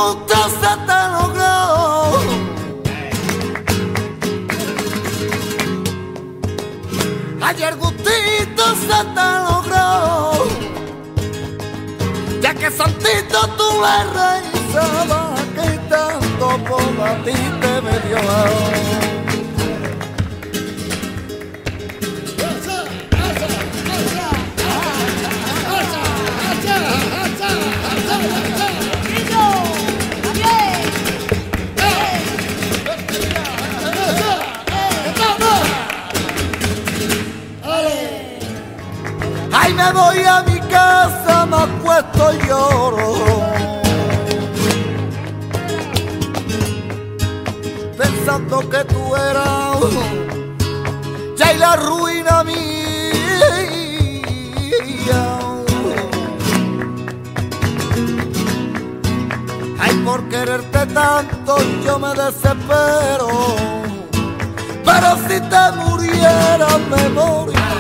gusto se te logró. Ayer gustito se te logró, ya que santito tú le rezabas, que tanto por a ti te me dio. Ay, me voy a mi casa, me acuesto y lloro, pensando que tú eras ya y la ruina mía. Ay, por quererte tanto yo me desespero, pero si te muriera me moría.